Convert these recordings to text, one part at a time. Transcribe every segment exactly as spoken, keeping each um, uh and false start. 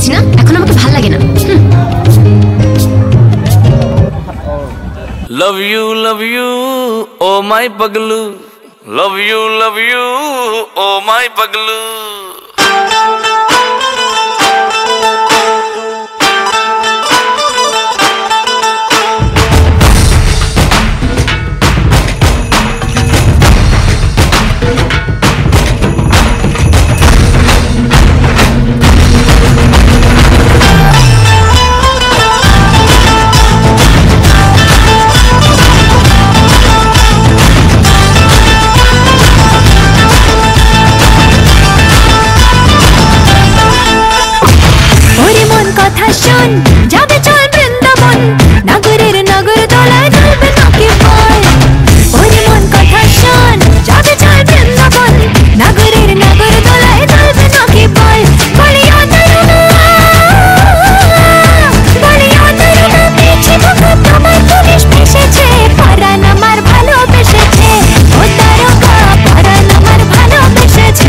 গেছি না, এখন আমাকে ভাল লাগে না। Love you, love you, oh my paglu. Love you, love you, oh my paglu. যাবে চল বৃন্দাবন, নগরের নগর তলায় ঢালবে নাকি বল। ওরে মন কথা শোন, যাবে চল বৃন্দাবন, নগরের নগর তলায় ঢালবে নাকি বল। বলিয়া তরুণা, বলিয়া তরুণা, পেছি বুকে তোমার পুলিশ ভেসেছে, পরাণ আমার ভালোবেসেছে, ও তারকা পরাণ আমার ভালোবেসেছে।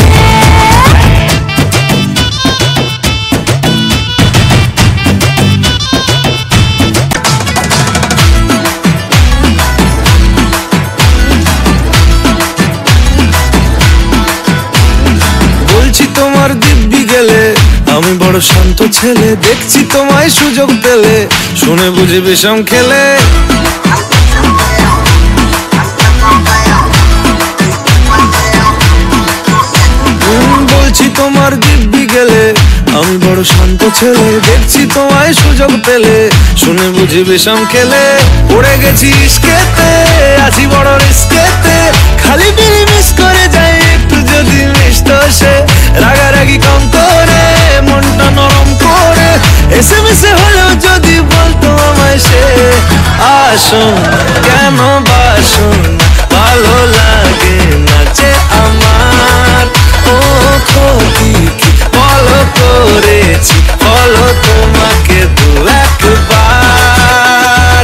তোমার দিব্যি গেলে আমি বড় শান্ত ছেলে, দেখছি তোমায় সুযোগ পেলে, শুনে বুঝে বিষম খেলে। বলছি তোমার দিব্যি গেলে আমি বড় শান্ত ছেলে, দেখছি তোমায় সুযোগ পেলে, শুনে বুঝি বিষম খেলে। পড়ে গেছি ইস্কেতে, আছি বড় রিস্কেতে, খালি বিলি মিস করে যাই একটু যদি মিষ্ট সে। রাগারাগি কম করে, মনটা নরম করে, এসে মিশে হলেও যদি বলতো আমায় সে। আসুন কেন বাসুন, ভালো লাগে নাচে আমার। ও ক্ষতি কি বলো করেছি, বলো তোমাকে দু একবার।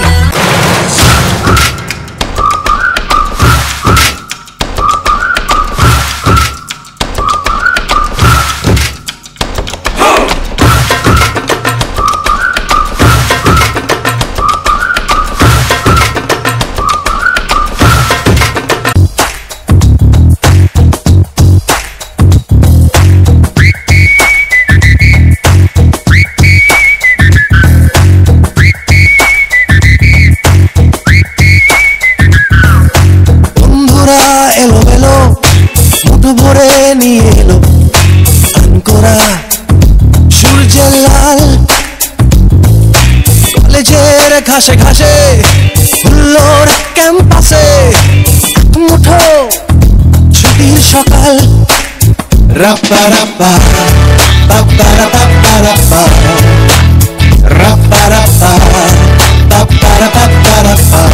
ঘাসে ঘাসে হুল্লোর ক্যাম্পাসে, মুঠো ছুটির সকাল। রাপ্পা রাপ্পা পাপ্পা রাপ্পা রাপ্পা, রাপ্পা রাপ্পা পাপ্পা রাপ্পা রাপ্পা.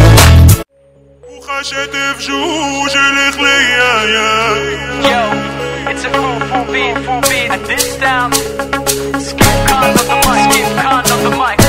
وخشت بجوج الخلية. Yo, it's a full full beat, full beat at this town. Skip Khan on the mic, Skip Khan on the mic.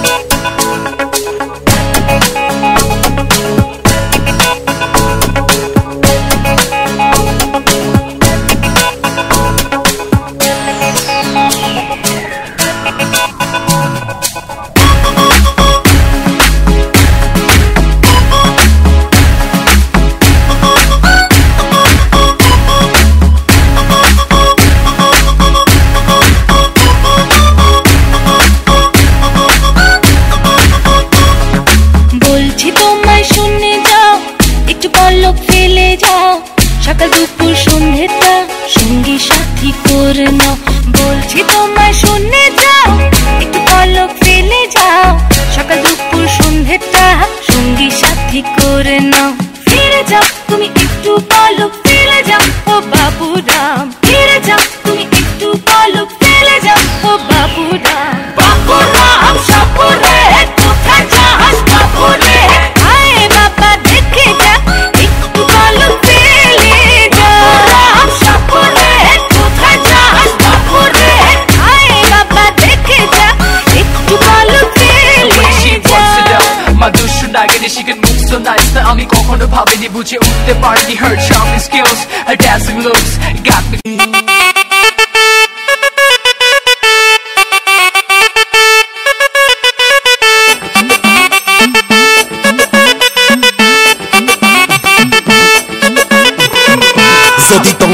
সকাল দুপুর সন্ধ্যেটা সঙ্গী সাথী করে নাও, বলছি তোমায় শুনে যাও, একটু পলক ফেলে যাও। সকাল দুপুর সন্ধ্যেটা সঙ্গী সাথী করে নাও, ফিরে যাও তুমি একটু পলক ফেলে যাও, ও বাবুরাম ফিরে যাও তুমি একটু পলক ফেলে যাও, ও বাবুরাম। বাবুরাম সাপুরে কোথায় যাস বাবুরে, হায় বাবা দেখে যা একটু পলক ফেলে যা। বাবুরাম সাপুরে কোথায় যাস বাবুরে, হায় বাবা দেখে যা একটু পলক ফেলে যা। My dude should not get it, she can move so nice that আমি কখনো ভাবিনি বুঝে উঠতে পারিনি her charming skills, her dancing looks got me.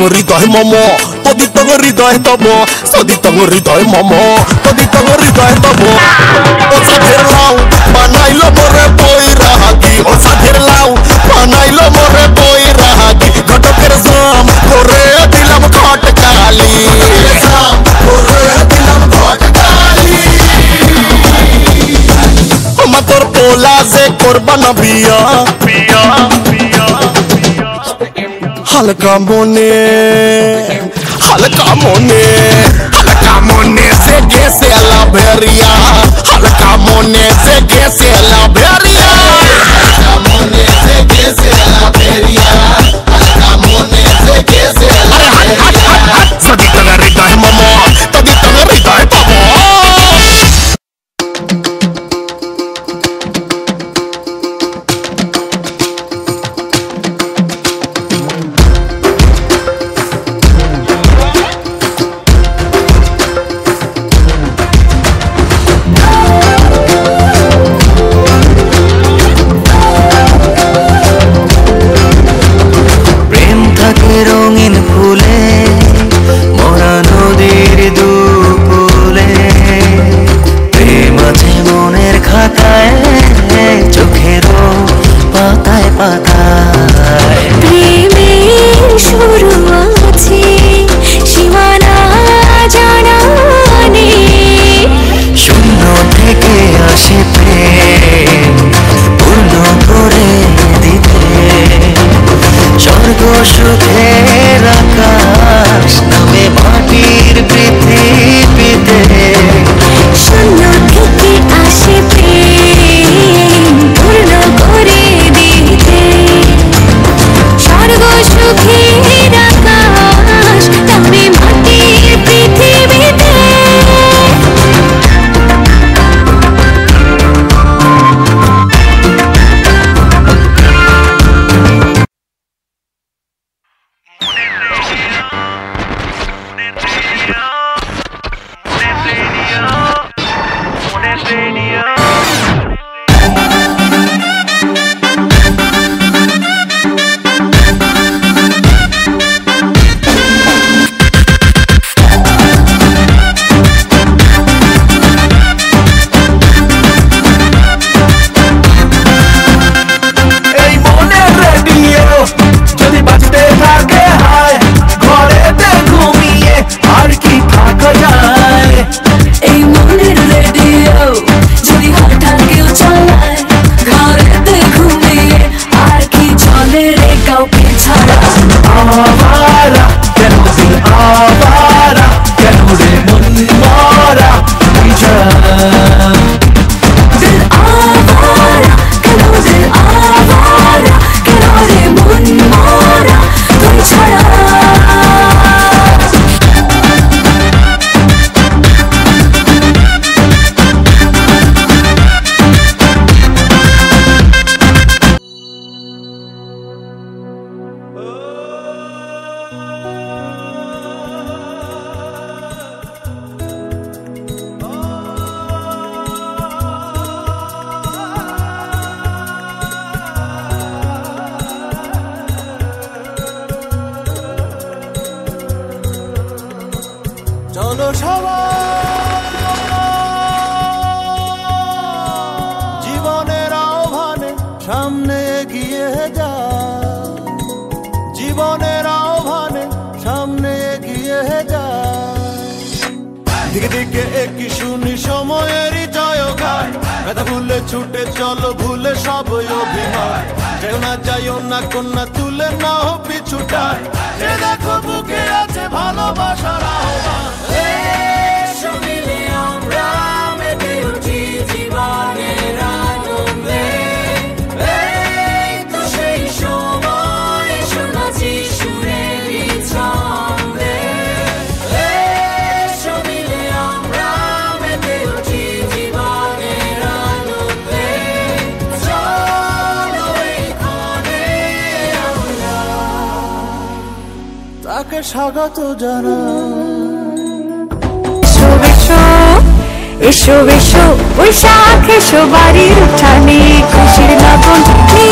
হৃদয় মম তদিত হৃদয় তব সদিত হৃদয় মম তদিত হৃদয় তব ও সাধের লাউ বানাইলো মোরে বৈরাগী ও সাধের লাউ বানাইলো মোরে বৈরাগী ঘটকের জাম করে দিলাম খটকালি জাম করে দিলাম খটকালি মা তোর পোলা যে করবা না বিয়া বিয়া বিয়া হালকা মনে হালকা মনে হালকা মনে সে গেছে লাভেরিয়া হালকা মনে সে গেছে লাভেরিয়া হালকা মনে সে গেছে লাভেরিয়া হালকা মনে সে গেছে লাভেরিয়া সদি তবে হৃদয় মম তদি তবে হৃদয় পাব রঙিন ফুলে মোরা নদীর দুকুলে প্রেম আছে মনের খাতায় চোখেরও পাতায় পাতায় প্রেমের শুরু আছে সীমানা জানা নেই শূন্য থেকে আসে প্রেম পূর্ণ করে দিতে স্বর্গ সুখের আকাশ নামে মাটির পৃথিবীতে শূন্য থেকে আসে প্রেম পূর্ণ করে দিতে স্বর্গ সুখের আকাশ নামে মাটির পৃথিবীতে চলো সবাই জীবনের আহ্বানে সামনে এগিয়ে যা জীবনের আহ্বানে সামনে এগিয়ে যা দিকে দিকে একই শুনি সময়েরই জয়গান ব্যথা ভুলে ছুটে চলো ভুলে সব অভিমান যেও না যাইও না কন্যা তুলে না হো পিছুটান যে দেখো বুকে আছে ভালোবাসার আহ্বান এসো মিলে আমরা মেতে উঠি জীবনের আনন্দে এই তো সেই সময় শোনাচ্ছি সুরেরই ছন্দে এসো মিলে আমরা মেতে উঠি জীবনের আনন্দে চলো এইখানে আমরা তাকে স্বাগত জানাই এসো এসো বৈশাখ এসো বাড়ির উঠানে খুশির লাগন